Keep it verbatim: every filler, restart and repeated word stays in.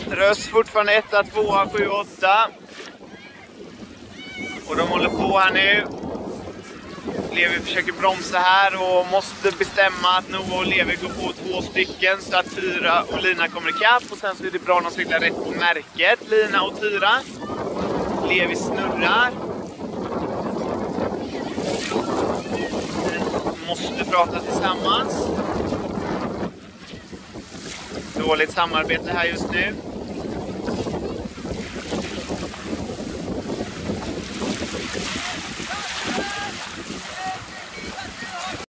Röst fortfarande etta, tvåa, sju, åtta. Och de håller på här nu. Levi försöker bromsa här och måste bestämma att Noah och Levi går på två stycken så att Tyra och Lina kommer ikapp. Och sen så är det bra att de cyklar rätt på märket, Lina och Tyra. Levi snurrar. De måste prata tillsammans. Dåligt samarbete här just nu.